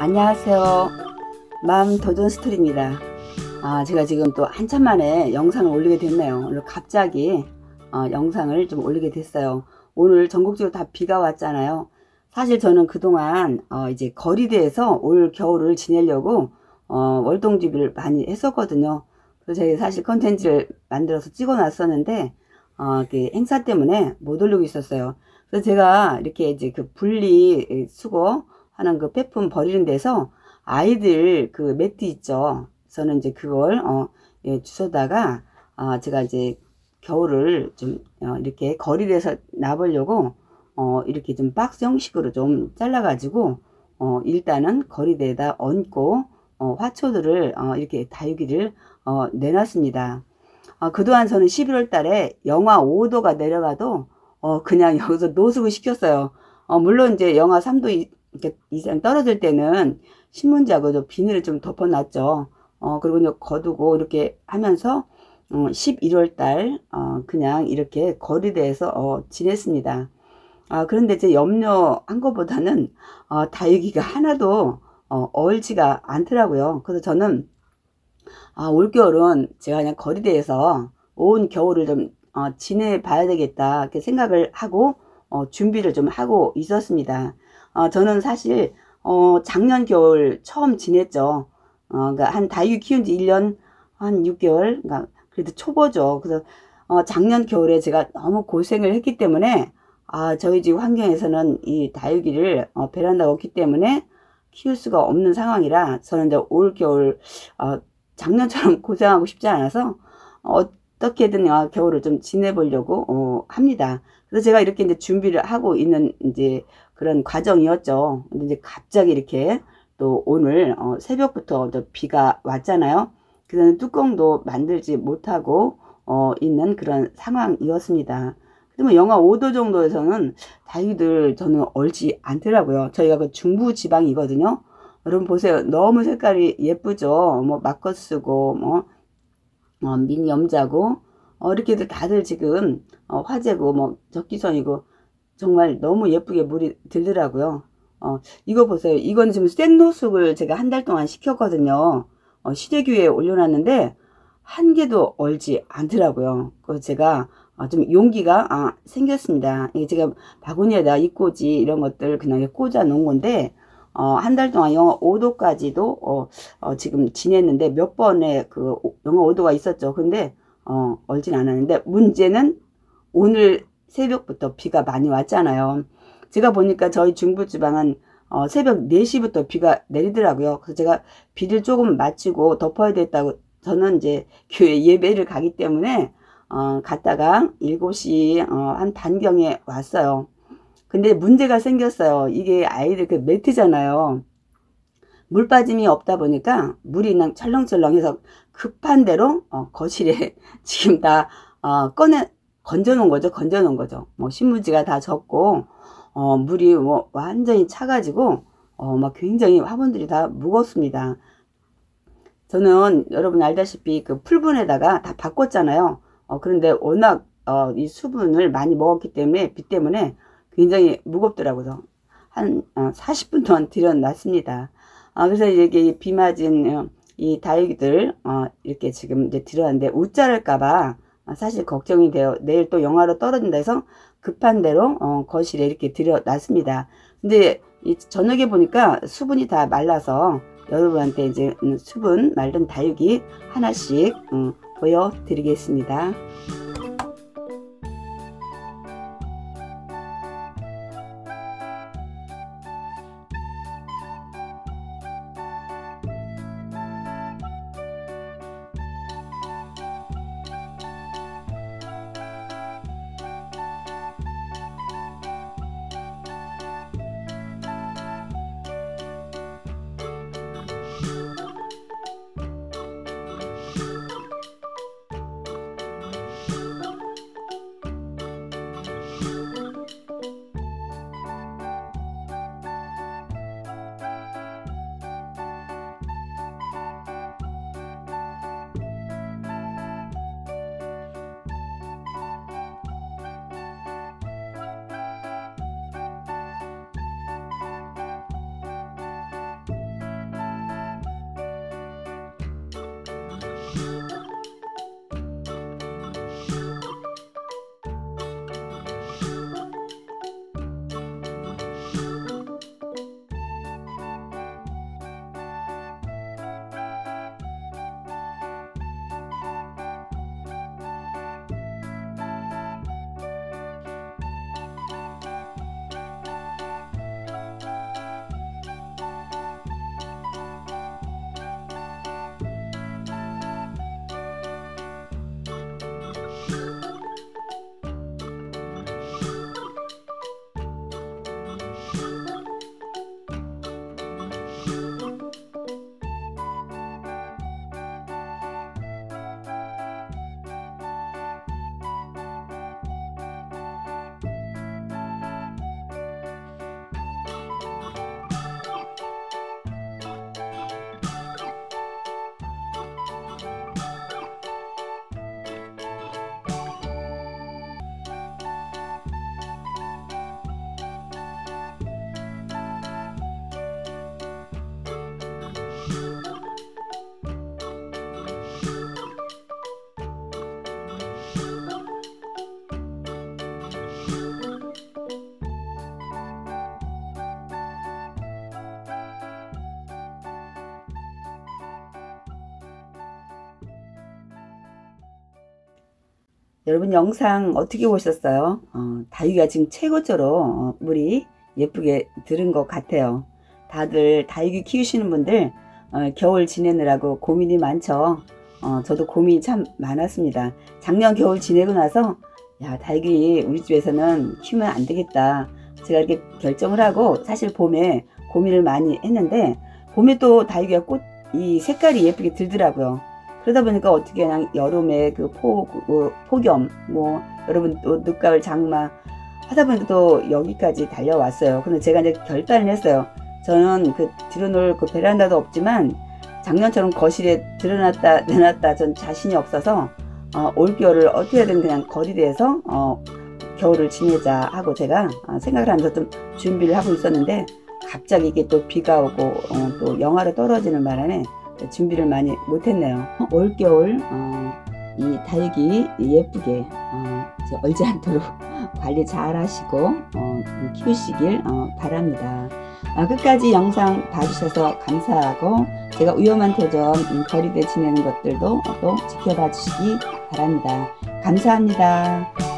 안녕하세요. 마음 도전 스토리입니다. 제가 지금 또 한참 만에 영상을 올리게 됐네요. 오늘 갑자기 영상을 좀 올리게 됐어요. 오늘 전국적으로 다 비가 왔잖아요. 사실 저는 그동안 이제 거리대에서 올 겨울을 지내려고 월동주비를 많이 했었거든요. 그래서 제가 사실 컨텐츠를 만들어서 찍어 놨었는데 그 행사 때문에 못 올리고 있었어요. 그래서 제가 이렇게 이제 그 분리 수거 하는 그 폐품 버리는 데서 아이들 그 매트 있죠. 저는 이제 그걸 주워다가 제가 이제 겨울을 좀 이렇게 거리에서 놔보려고 이렇게 좀 박스 형식으로 좀 잘라 가지고 일단은 거리대에다 얹고 화초들을 이렇게 다육이를 내놨습니다. 그동안 저는 11월 달에 영하 5도가 내려가도 그냥 여기서 노숙을 시켰어요. 물론 이제 영하 3도 이상 떨어질 때는 신문지하고 비닐을 좀 덮어놨죠. 그리고 이제 거두고 이렇게 하면서 11월 달 그냥 이렇게 거리대에서 지냈습니다. 그런데 제 염려한 것보다는 다육이가 하나도 얼지가 않더라고요. 그래서 저는 올겨울은 제가 그냥 거리대에서 온 겨울을 좀 지내봐야 되겠다 이렇게 생각을 하고 준비를 좀 하고 있었습니다. 저는 사실 작년 겨울 처음 지냈죠. 그러니까 한 다육이 키운 지 1년 한 6개월, 그러니까 그래도 초보죠. 그래서 작년 겨울에 제가 너무 고생을 했기 때문에 저희 집 환경에서는 이 다육이를 베란다가 없기 때문에 키울 수가 없는 상황이라 저는 이제 올 겨울 작년처럼 고생하고 싶지 않아서 어떻게든 겨울을 좀 지내보려고 합니다. 그래서 제가 이렇게 이제 준비를 하고 있는 이제 그런 과정이었죠. 근데 이제 갑자기 이렇게 또 오늘 새벽부터 비가 왔잖아요. 그래서 뚜껑도 만들지 못하고 있는 그런 상황이었습니다. 그러면 영하 5도 정도에서는 다육이들 저는 얼지 않더라고요. 저희가 그 중부 지방이거든요. 여러분 보세요. 너무 색깔이 예쁘죠. 뭐 마커스고 뭐 미니 염자고 이렇게들 다들 지금 화재고 뭐 적기선이고 정말 너무 예쁘게 물이 들더라고요. 이거 보세요. 이건 지금 생노숙을 제가 한 달 동안 시켰거든요. 시래기에 올려놨는데 한 개도 얼지 않더라고요. 그래서 제가 좀 용기가 생겼습니다. 이게 제가 바구니에다 이꼬지 이런 것들 그냥 꽂아 놓은 건데 한 달 동안 영하 5도까지도 지금 지냈는데 몇 번의 그 영하 5도가 있었죠. 근데 얼진 않았는데 문제는 오늘 새벽부터 비가 많이 왔잖아요. 제가 보니까 저희 중부지방은 새벽 4시부터 비가 내리더라고요. 그래서 제가 비를 조금 맞추고 덮어야 됐다고 저는 이제 교회 예배를 가기 때문에 갔다가 7시 한 반경에 왔어요. 근데 문제가 생겼어요. 이게 아이들 그 매트잖아요. 물 빠짐이 없다 보니까 물이 그냥 철렁철렁해서 급한 대로 거실에 지금 다 건져 놓은 거죠. 뭐 신문지가 다 젖고 물이 뭐 완전히 차가지고 막 굉장히 화분들이 다 무겁습니다. 저는 여러분 알다시피 그 풀분에다가 다 바꿨잖아요. 그런데 워낙 이 수분을 많이 먹었기 때문에 비 때문에 굉장히 무겁더라고요. 한 40분 동안 들여놨습니다. 그래서 이게 비 맞은 이 다육이들 이렇게 지금 이제 들여놨는데 웃자랄까봐 사실 걱정이 돼요. 내일 또 영하로 떨어진다 해서 급한 대로 거실에 이렇게 들여놨습니다. 근데 이 저녁에 보니까 수분이 다 말라서 여러분한테 이제 수분 말른 다육이 하나씩 보여드리겠습니다. 여러분 영상 어떻게 보셨어요? 다육이가 지금 최고조로 물이 예쁘게 들은 것 같아요. 다들 다육이 키우시는 분들 겨울 지내느라고 고민이 많죠. 저도 고민이 참 많았습니다. 작년 겨울 지내고 나서 야, 다육이 우리 집에서는 키우면 안 되겠다. 제가 이렇게 결정을 하고 사실 봄에 고민을 많이 했는데 봄에 또 다육이가 이 색깔이 예쁘게 들더라고요. 그러다 보니까 어떻게 그냥 여름에 그 폭염 뭐 여러분 또 늦가을 장마 하다 보니까 또 여기까지 달려왔어요. 근데 제가 이제 결단을 했어요. 저는 그 들어놓을 그 베란다도 없지만 작년처럼 거실에 들어놨다 내놨다 전 자신이 없어서 올겨울을 어떻게든 그냥 거리대에서 겨울을 지내자 하고 제가 생각을 하면서 좀 준비를 하고 있었는데 갑자기 이게 또 비가 오고 또 영하로 떨어지는 바람에 준비를 많이 못했네요. 올겨울 이 다육이 예쁘게 얼지 않도록 관리 잘 하시고 키우시길 바랍니다. 끝까지 영상 봐주셔서 감사하고 제가 위험한 토종 거리대 지내는 것들도 또 지켜봐 주시기 바랍니다. 감사합니다.